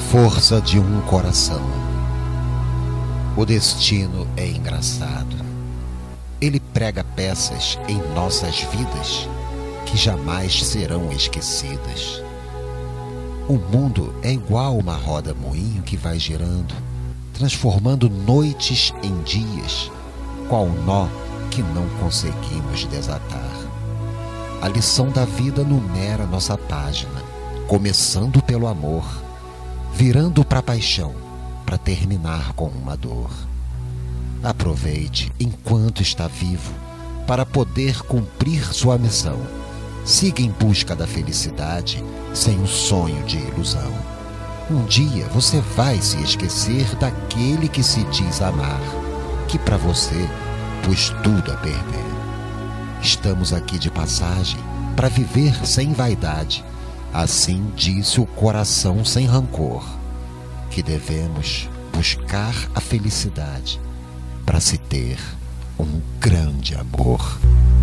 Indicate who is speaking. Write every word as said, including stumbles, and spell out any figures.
Speaker 1: força de um coração. O destino é engraçado. Ele prega peças em nossas vidas que jamais serão esquecidas. O mundo é igual uma roda-moinho que vai girando, transformando noites em dias, qual nó que não conseguimos desatar. A lição da vida numera nossa página, começando pelo amor, virando para a paixão, para terminar com uma dor. Aproveite enquanto está vivo, para poder cumprir sua missão. Siga em busca da felicidade, sem um sonho de ilusão. Um dia você vai se esquecer daquele que se diz amar, que para você pôs tudo a perder. Estamos aqui de passagem, para viver sem vaidade. Assim disse o coração sem rancor, que devemos buscar a felicidade para se ter um grande amor.